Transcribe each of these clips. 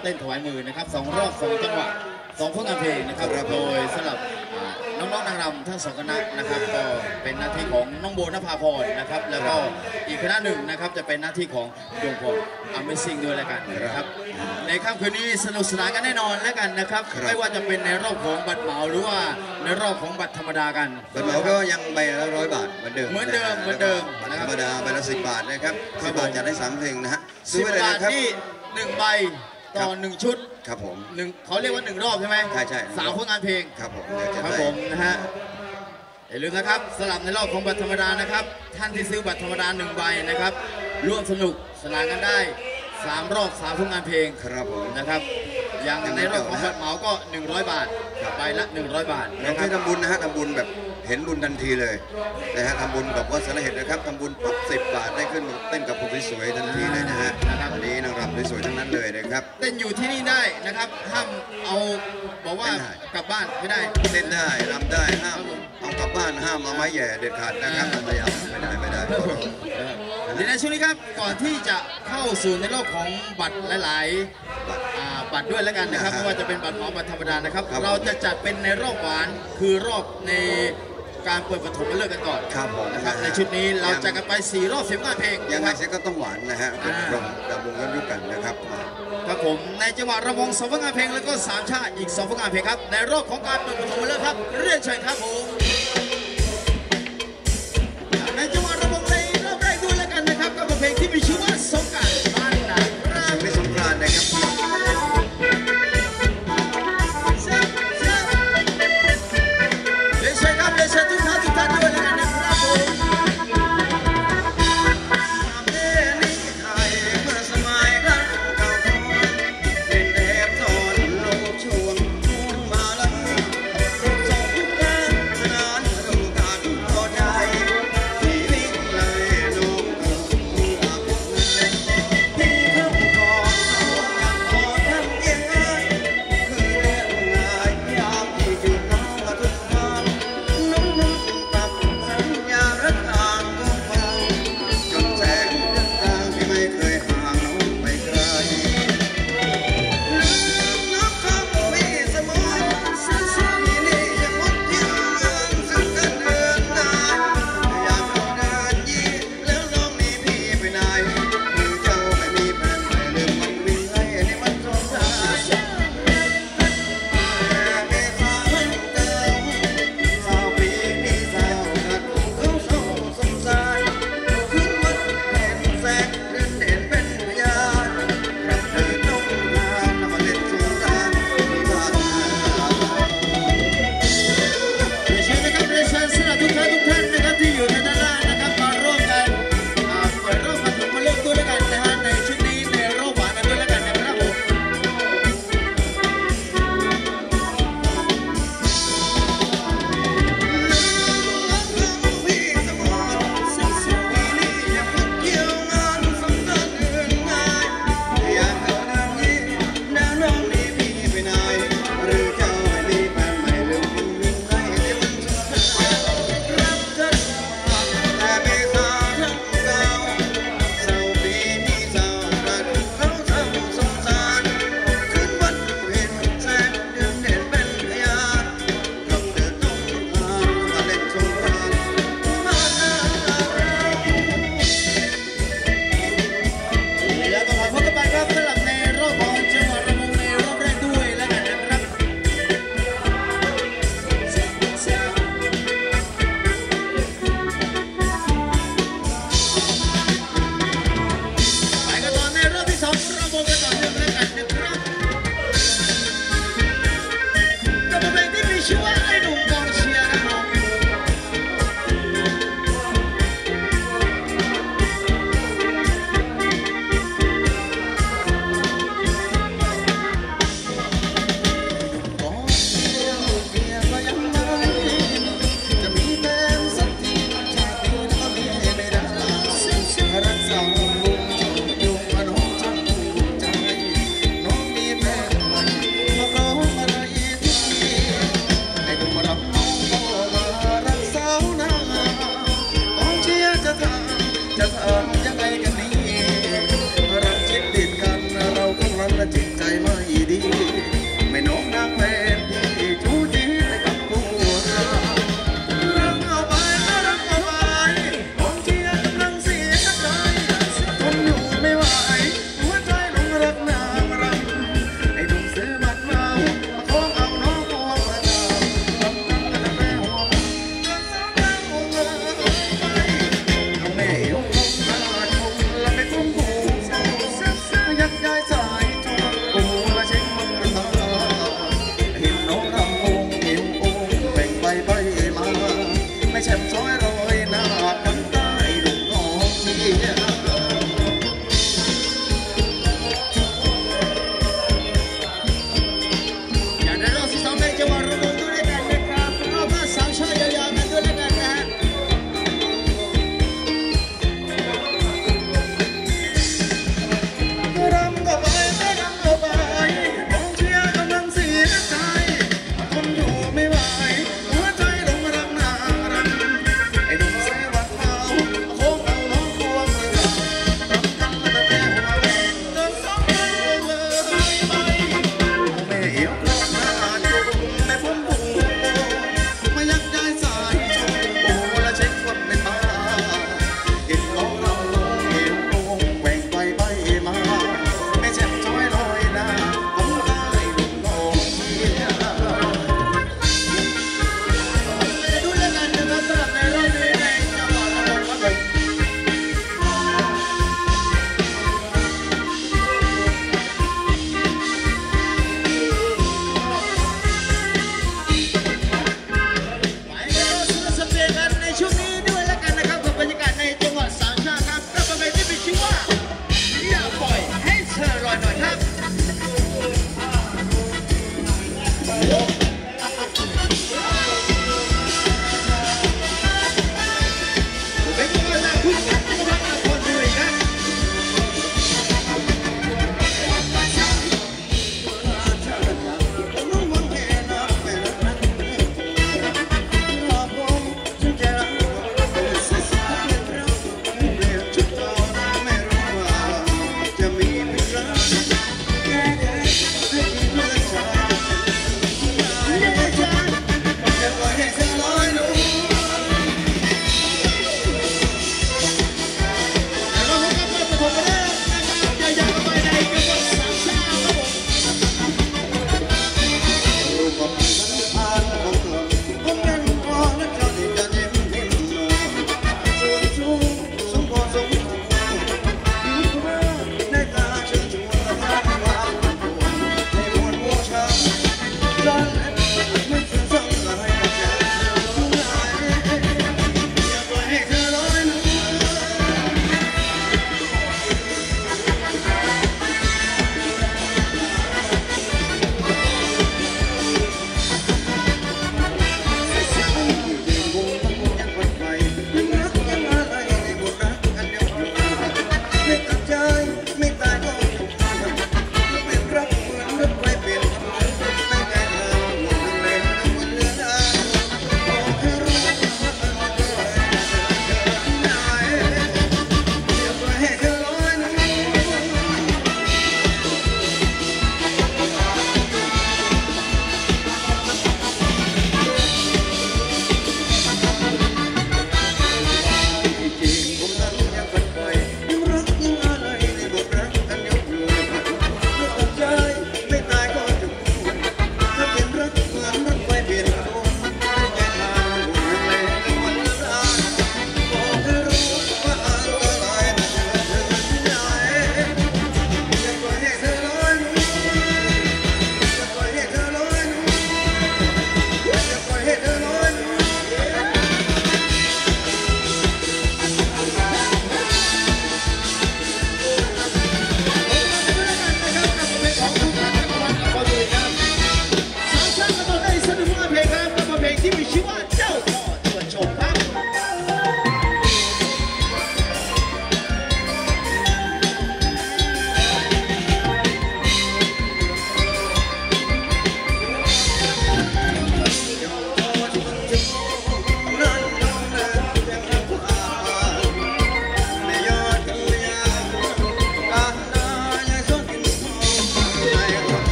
เต้นถวายมือนะครับ2 รอบ 2 จังหวะ2 ผลงานเพลงนะครับโดยสำหรับน้องๆนางรำทั้ง2 คณะนะครับก็เป็นหน้าที่ของน้องโบนภาพรนะครับแล้วก็อีกคณะหนึ่งนะครับจะเป็นหน้าที่ของดวงพรAmazing ด้วยแล้วกันนะครับในค่ำคืนนี้สนุกสนานกันแน่นอนแล้วกันนะครับไม่ว่าจะเป็นในรอบของบัตรเหมาหรือว่าในรอบของบัตรธรรมดากันบัตรเหมาก็ยังใบละ100 บาทเหมือนเดิมบัตรธรรมดาใบละ10 บาทนะครับ10 บาทจัดได้3 เพลงนะฮะซื้อไปเลยนะครับนี่1 ใบต่อ1 ชุดครับผมเขาเรียกว่า1 รอบใช่ไหมใช่ 3 ผลงานเพลงครับผมครับผมนะฮะอย่าลืมนะครับสลับในรอบของบัตรธรรมดานะครับท่านที่ซื้อบัตรธรรมดา1 ใบนะครับร่วมสนุกสนานกันได้3 รอบ 3 ผลงานเพลงครับผมนะครับอย่างในรอบของบัตรเหมาก็100 บาทใบละ100 บาทนะครับทำบุญนะฮะทำบุญแบบเห็นบุญทันทีเลยนะฮะทำบุญกับวัดสารเหตุนะครับทำบุญปั๊บ10 บาทได้ขึ้นเต้นกับคนสวยๆทันทีเลยนะฮะอันนี้นางรำสวยๆทั้งนั้นเลยนะครับเต้นอยู่ที่นี่ได้นะครับห้ามเอาบอกว่ากลับบ้านไม่ได้เต้นได้รำได้ห้ามเอากลับบ้านห้ามเอาไม้แย่เด็ดขาดนะครับไม่ได้เดี๋ยวในช่วงนี้ครับก่อนที่จะเข้าสู่ในโลกของบัตรหลายๆบัตรด้วยแล้วกันนะครับไม่ว่าจะเป็นบัตรเหมาบัตรธรรมดานะครับเราจะจัดเป็นในรอบหวานคือรอบในการเปิดปฐมฤกษ์กันก่อนครับผมนะครับในชุดนี้เราจะกันไป4 รอบ10 งานเพลงยังไงเสียก็ต้องหวานนะฮะเป็นรำวงย้อนยุคกันนะครับครับผมในจังหวะระวง2 ผลงานเพลงแล้วก็3 ชาติอีก2 ผลงานเพลงครับในรอบของการเปิดปฐมฤกษ์ครับเรียนเชิญครับผมในจังหวะระวงในรอบแรกด้วยแล้วกันนะครับกับเพลงที่มีชื่อว่าสงกรานต์บ้านนาไม่สงกรานต์นะครับเชิญทุกท่านด้วยแล้วกันนะครับผมส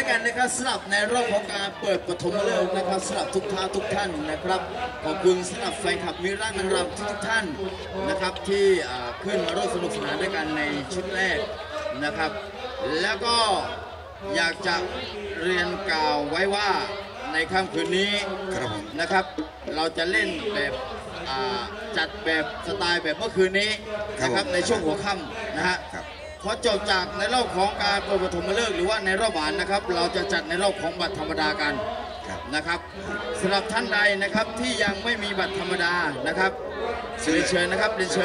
กันนะครับสำหรับในรอบของการเปิดปฐมฤกษ์นะครับสำหรับทุกท่านนะครับขอบคุณสำหรับแฟนคลับมิรันดร์นางรำทุกท่านนะครับที่ขึ้นมาร่วมสนุกสนานด้วยกันในชุดแรกนะครับแล้วก็อยากจะเรียนกล่าวไว้ว่าในค่ำคืนนี้นะครับเราจะเล่นแบบจัดแบบสไตล์แบบเมื่อคืนนี้นะครับในช่วงหัวค่ำนะฮะพอจบจากในรอบของการเปิดปฐมฤกษ์หรือว่าในรอบหวานนะครับเราจะจัดในรอบของบัตรธรรมดากันนะครับสำหรับท่านใดนะครับที่ยังไม่มีบัตรธรรมดานะครับเรียนเชิญนะครับเรียนเชิญ